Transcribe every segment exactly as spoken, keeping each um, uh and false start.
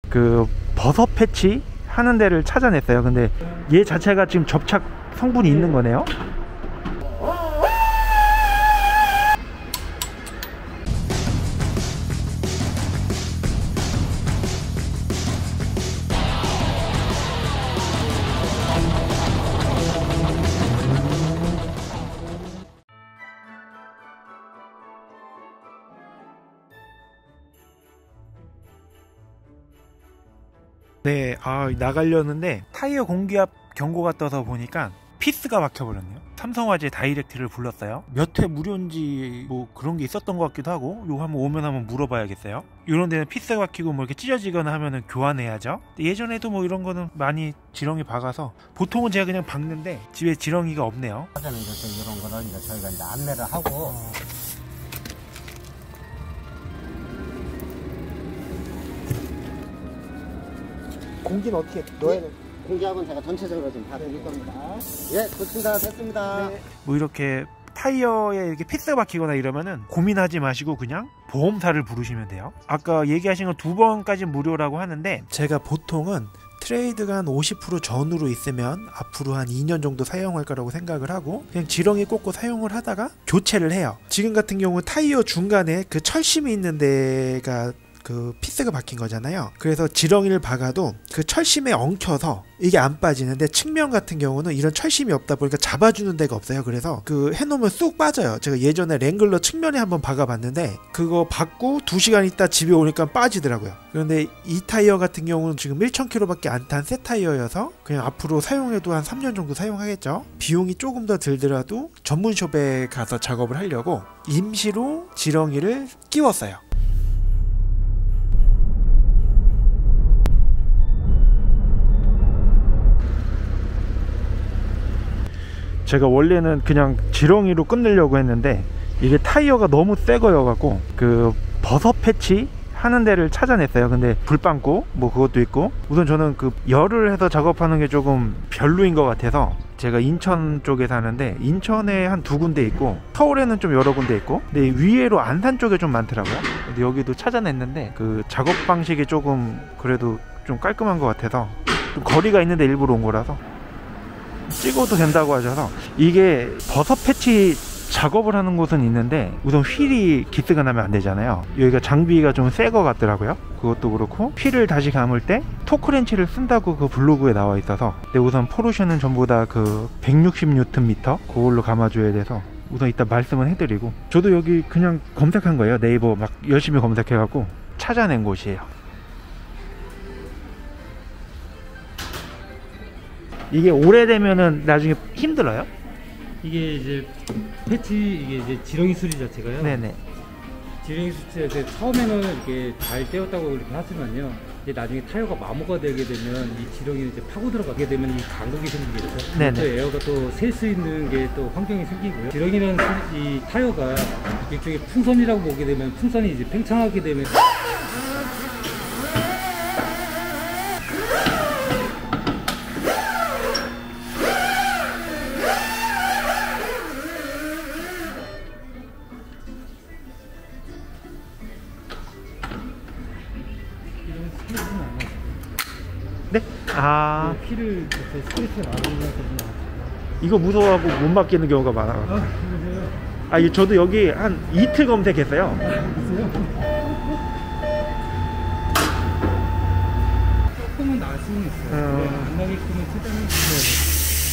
그 버섯 패치 하는 데를 찾아냈어요. 근데 얘 자체가 지금 접착 성분이 있는 거네요. 네, 아, 나가려는데 타이어 공기압 경고가 떠서 보니까 피스가 막혀버렸네요. 삼성화재 다이렉트를 불렀어요. 몇 회 무료인지 뭐 그런 게 있었던 것 같기도 하고, 요거 한번 오면 한번 물어봐야겠어요. 이런 데는 피스가 막히고 뭐 이렇게 찢어지거나 하면은 교환해야죠. 예전에도 뭐 이런 거는 많이 지렁이 박아서, 보통은 제가 그냥 박는데 집에 지렁이가 없네요. 하자는 이제 이런 거는 이제 저희가 이제 안내를 하고. 공기는 어떻게 넣어야 돼? 공기압은 제가 전체적으로 좀 다 드릴 겁니다. 예, 좋습니다. 됐습니다. 네. 뭐 이렇게 타이어에 이렇게 피스가 박히거나 이러면은 고민하지 마시고 그냥 보험사를 부르시면 돼요. 아까 얘기하신 건 두 번까지 무료라고 하는데, 제가 보통은 트레이드가 한 오십 퍼센트 전후로 있으면 앞으로 한 이 년 정도 사용할 거라고 생각을 하고 그냥 지렁이 꽂고 사용을 하다가 교체를 해요. 지금 같은 경우 타이어 중간에 그 철심이 있는 데가 그 피스가 박힌 거잖아요. 그래서 지렁이를 박아도 그 철심에 엉켜서 이게 안 빠지는데, 측면 같은 경우는 이런 철심이 없다 보니까 잡아주는 데가 없어요. 그래서 그 해놓으면 쑥 빠져요. 제가 예전에 랭글러 측면에 한번 박아봤는데 그거 박고 두 시간 있다 집에 오니까 빠지더라고요. 그런데 이 타이어 같은 경우는 지금 천만 킬로미터밖에 안 탄 새 타이어여서 그냥 앞으로 사용해도 한 삼 년 정도 사용하겠죠. 비용이 조금 더 들더라도 전문숍에 가서 작업을 하려고 임시로 지렁이를 끼웠어요. 제가 원래는 그냥 지렁이로 끝내려고 했는데 이게 타이어가 너무 새 거여갖고 그 버섯 패치 하는 데를 찾아냈어요. 근데 불 빵꾸 뭐 그것도 있고, 우선 저는 그 열을 해서 작업하는 게 조금 별로인 것 같아서, 제가 인천 쪽에 사는데 인천에 한 두 군데 있고 서울에는 좀 여러 군데 있고, 근데 위에로 안산 쪽에 좀 많더라고요. 근데 여기도 찾아냈는데 그 작업 방식이 조금 그래도 좀 깔끔한 것 같아서, 좀 거리가 있는데 일부러 온 거라서 찍어도 된다고 하셔서. 이게 버섯 패치 작업을 하는 곳은 있는데 우선 휠이 기스가 나면 안 되잖아요. 여기가 장비가 좀 새 거 같더라고요. 그것도 그렇고, 휠을 다시 감을 때 토크렌치를 쓴다고 그 블로그에 나와 있어서. 근데 우선 포르쉐는 전부 다 그 백육십 뉴턴 미터 그걸로 감아줘야 돼서 우선 이따 말씀은 해드리고, 저도 여기 그냥 검색한 거예요. 네이버 막 열심히 검색해갖고 찾아낸 곳이에요. 이게 오래되면은 나중에 힘들어요? 이게 이제 패치, 이게 이제 지렁이 수리 자체가요. 네네. 지렁이 수리 자체 처음에는 이렇게 잘 떼었다고 이렇게 하지만요, 이제 나중에 타이어가 마모가 되게 되면 이 지렁이는 이제 파고 들어가게 되면 이 간극이 생기겠죠. 네네. 또 에어가 또 셀 수 있는 게 또 환경이 생기고요. 지렁이는 이 타이어가 일종의 풍선이라고 보게 되면, 풍선이 이제 팽창하게 되면 네? 아, 네, 피를 스트레스가 나오면서 이거 무서워하고 못 맡기는 경우가 많아요. 아, 그러세요? 아, 이 저도 여기 한 이틀 검색했어요. 조금은 나을 수는 있어요. 어... 네, 안 나게끔은 최대한 해주셔야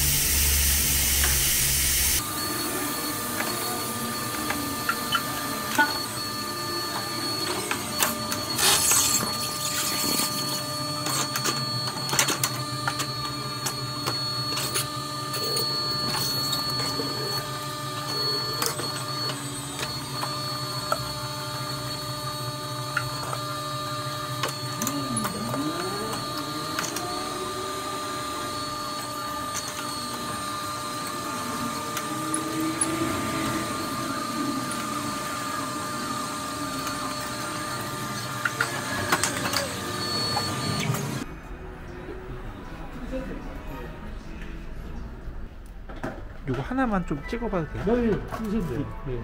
요거 하나만 좀 찍어봐도 돼요? 네, 쓰셔도 돼요. 네.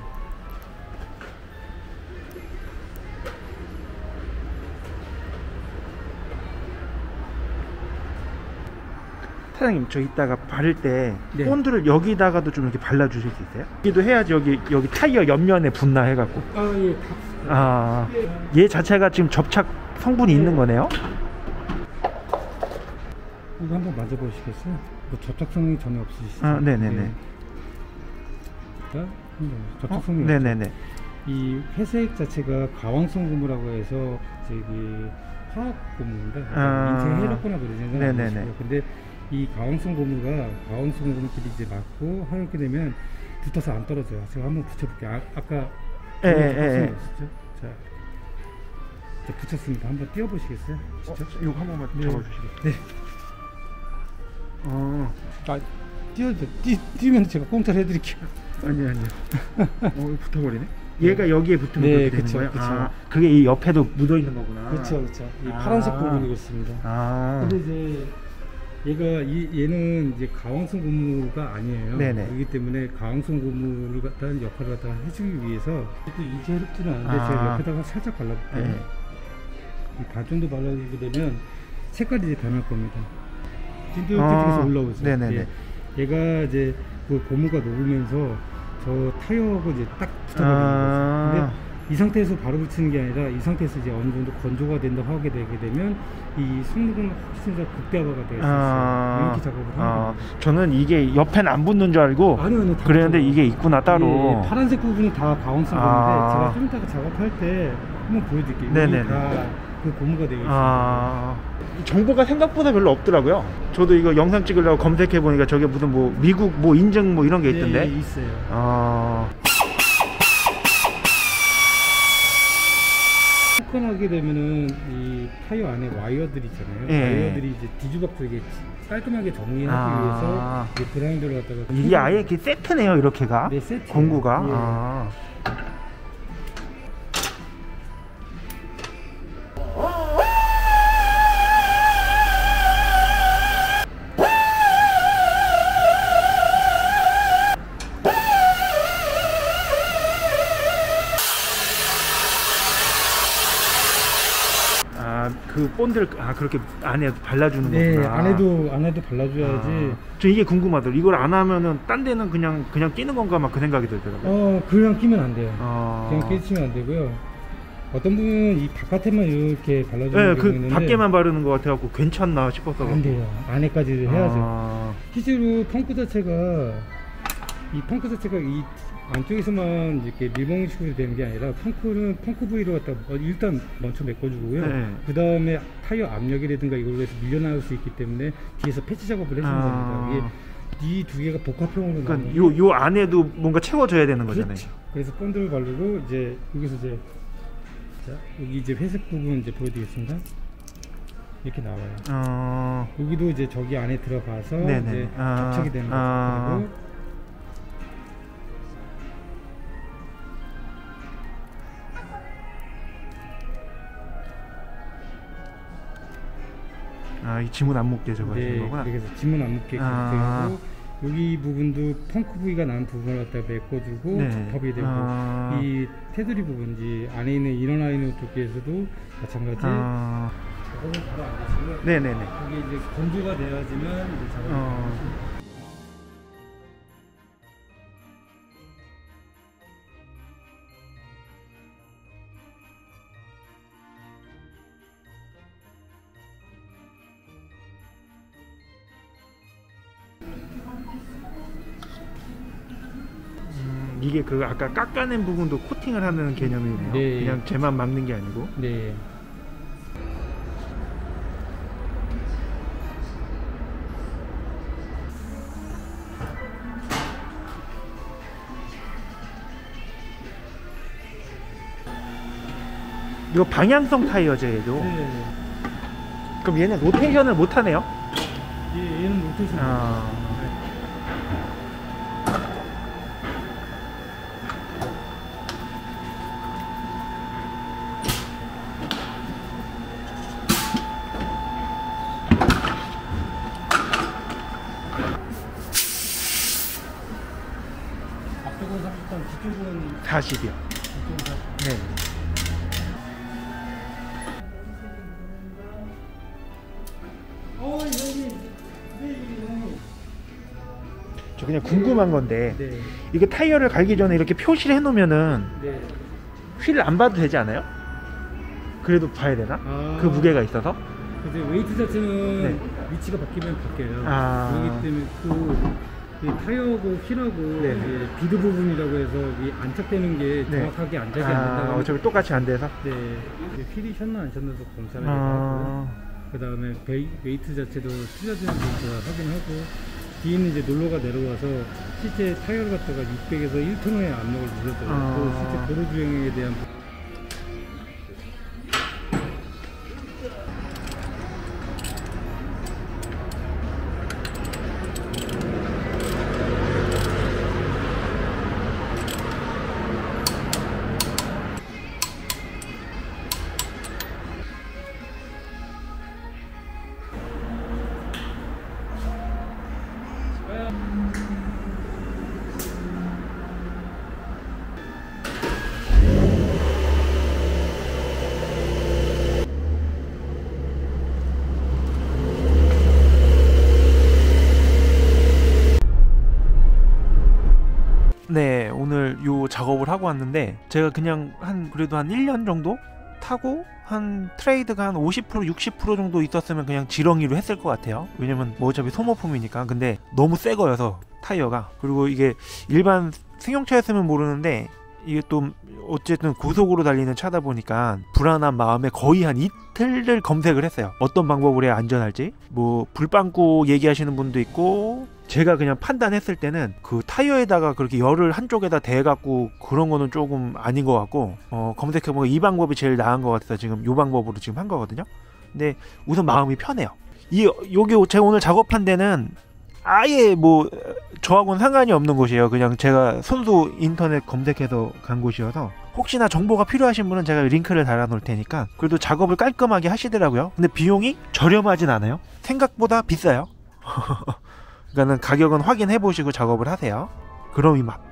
사장님, 저 이따가 바를 때 네. 본드를 여기다가도 좀 이렇게 발라주실 수 있어요? 여기도 해야지 여기 여기 타이어 옆면에 붙나 해갖고. 아, 예. 아, 얘 자체가 지금 접착 성분이 있는 거네요? 이거 한번 만져보시겠어요? 뭐 접착성이 전혀 없으시죠? 아, 네네네. 네. 자, 접착성이 어? 없죠? 네네네. 이 회색 자체가 가왕성 고무라고 해서 저기 화학 고무입니다. 아. 인쇄 해롭거나 그러지는 네네네. 않으시고요. 근데 이 가왕성 고무가 가왕성 고무끼리 이제 맞고 하얗게 되면 붙어서 안 떨어져요. 제가 한번 붙여볼게요. 아, 아까 예, 예, 예. 없었죠? 자, 이제 붙였습니다. 한번 띄워보시겠어요? 어, 진짜? 이거 한 번만 네. 잡아주시겠어요? 네. 어, 아, 띄워도 띄, 띄우면 제가 공짜로 해드릴게요. 아니 아니요. 어, 붙어버리네. 얘가 여기에 붙으면 네, 그렇게 되는 그쵸, 거예요? 그쵸. 아, 그게 이 옆에도 묻어 있는 거구나. 그렇죠, 그렇죠. 이 아. 파란색 부분이 그렇습니다. 아, 근데 이제 얘가 이, 얘는 이제 가왕성 고무가 아니에요. 네네. 그렇기 때문에 가왕성 고무를 갖다 역할을 갖다 해주기 위해서 또 인체 해롭지는 않은데 아. 제가 옆에다가 살짝 발라볼게요. 네. 이 반 정도 발라주게 되면 색깔이 이제 변할 겁니다. 찐득찐득해서 아. 올라오죠. 네네네. 예. 얘가 이제 그 고무가 녹으면서 저 타이어하고 이제 딱 붙어버리는 아. 거죠. 근데 이 상태에서 바로 붙이는 게 아니라 이 상태에서 이제 어느 정도 건조가 된다 하게 되게 되면 이 성능은 훨씬 더 극대화가 될 수 있어요. 아, 이렇게 작업을 하는 아, 겁니다. 저는 이게 옆엔 안 붙는 줄 알고 아니요, 아니요, 다 그랬는데 붙어요. 이게 있구나 따로. 예, 파란색 부분이 다 가운성 고무인데 아. 제가 좀 이따가 작업할 때 한번 보여드릴게요. 네네네. 다그 고무가 되어 있습니다. 아, 정보가 생각보다 별로 없더라고요. 저도 이거 영상 찍으려고 검색해 보니까 저게 무슨 뭐 미국 뭐 인증 뭐 이런 게 있던데. 네, 있어요. 아, 접근하게 되면은 이 타이어 안에 와이어들 있잖아요. 예. 와이어들이 이제 뒤죽박죽 이게 깔끔하게 정리하기 아. 위해서 이제 브라인드를 갖다가 이게 아예 이렇게 세트네요, 이렇게가. 네, 세트. 공구가. 예. 아. 아, 그 본드를 아 그렇게 안에 발라주는 네, 거구나. 안에도 안에도 발라줘야지. 아, 저 이게 궁금하더라고. 이걸 안 하면은 딴 데는 그냥 그냥 끼는 건가 막 그 생각이 들더라고요. 어, 그냥 끼면 안 돼요. 아. 그냥 끼시면 안 되고요. 어떤 분은 이 바깥에만 이렇게 발라주는 네, 경우가 그 있는데 밖에만 바르는 것 같아갖고 괜찮나 싶었어. 안 돼요. 안에까지 해야죠. 아, 실제로 펑크 자체가 이 펑크 자체가 이 안쪽에서만 이렇게 밀봉식으로 되는 게 아니라 펑크는 펑크 부위로 갖다 어, 일단 먼저 메꿔주고요. 네. 그 다음에 타이어 압력이라든가 이걸로 해서 밀려나올 수 있기 때문에 뒤에서 패치 작업을 해주는 아. 겁니다. 이게 이 두 개가 복합형으로 그러니까 나오는 요, 요 안에도 뭔가 채워줘야 되는 거잖아요. 그렇죠. 그래서 본드를 바르고 이제 여기서 이제 자 여기 이제 회색 부분 이제 보여드리겠습니다. 이렇게 나와요. 어, 여기도 이제 저기 안에 들어가서 네네. 이제 아, 접착이 되는 거죠. 아. 그리고 아, 이 지문 안 묶게 저거 하시는 네, 거구나. 그래서 지문 안 묶게 아. 되고 여기 부분도 펑크 부위가 난 부분을 갖다 메꿔주고 네. 접합이 되고 아. 이 테두리 부분지 안에 있는 이너 라인 쪽에서도 마찬가지 아, 작업을 바로 안 되시고요. 네네네. 여기 이제 건조가 돼야지만 이제 작업이 어. 되겠습니다. 음, 이게 그 아까 깎아낸 부분도 코팅을 하는 개념이네요. 네. 그냥 쟤만 막는 게 아니고. 네. 이거 방향성 타이어죠, 얘도. 네. 그럼 얘는 로테이션을 못 하네요. 얘, 얘는 로테이션. 아. 앞쪽은 삼십삼, 뒤쪽은 사십이요. 뒤쪽은 사십. 네. 어, 여기, 네, 여기 저 그냥 궁금한 건데 네. 이게 타이어를 갈기 전에 이렇게 표시를 해놓으면은 네. 휠을 안 봐도 되지 않아요? 그래도 봐야 되나? 아, 그 무게가 있어서? 이제 웨이트 자체는 네. 위치가 바뀌면 바뀌어요. 아. 그렇기 때문에 또 이 타이어하고 휠하고 네. 이제 비드 부분이라고 해서 이 안착되는 게 네. 정확하게 안착이 안 아, 된다고. 어차피 똑같이 안 돼서? 네. 이제 휠이 셨나 안 셨나도 검사를 해보고 아, 그 다음에 웨이트 자체도 틀려지는 부분을 확인하고 뒤에 있는 이제 놀러가 내려와서 실제 타이어를 갖다가 육백에서 일 톤의 압력을 주셨더라고요. 아. 또 실제 도로 주행에 대한 부- 네, 오늘 요 작업을 하고 왔는데 제가 그냥 한 그래도 한 일 년 정도 타고 한 트레이드가 한 오십 퍼센트 육십 퍼센트 정도 있었으면 그냥 지렁이로 했을 것 같아요. 왜냐면 뭐 어차피 소모품이니까. 근데 너무 새 거여서 타이어가. 그리고 이게 일반 승용차였으면 모르는데 이게 또 어쨌든 고속으로 달리는 차다 보니까 불안한 마음에 거의 한 이틀을 검색을 했어요. 어떤 방법으로 해야 안전할지. 뭐 불빵꾸 얘기하시는 분도 있고, 제가 그냥 판단했을 때는 그 타이어에다가 그렇게 열을 한쪽에다 대갖고 그런 거는 조금 아닌 것 같고, 어 검색해보면 이 방법이 제일 나은 것 같아서 지금 이 방법으로 지금 한 거거든요. 근데 우선 마음이 편해요. 이 여기 제가 오늘 작업한 데는 아예 뭐 저하고는 상관이 없는 곳이에요. 그냥 제가 손수 인터넷 검색해서 간 곳이어서 혹시나 정보가 필요하신 분은 제가 링크를 달아 놓을 테니까. 그래도 작업을 깔끔하게 하시더라고요. 근데 비용이 저렴하진 않아요. 생각보다 비싸요. 그러니까는 가격은 확인해 보시고 작업을 하세요. 그럼 이만.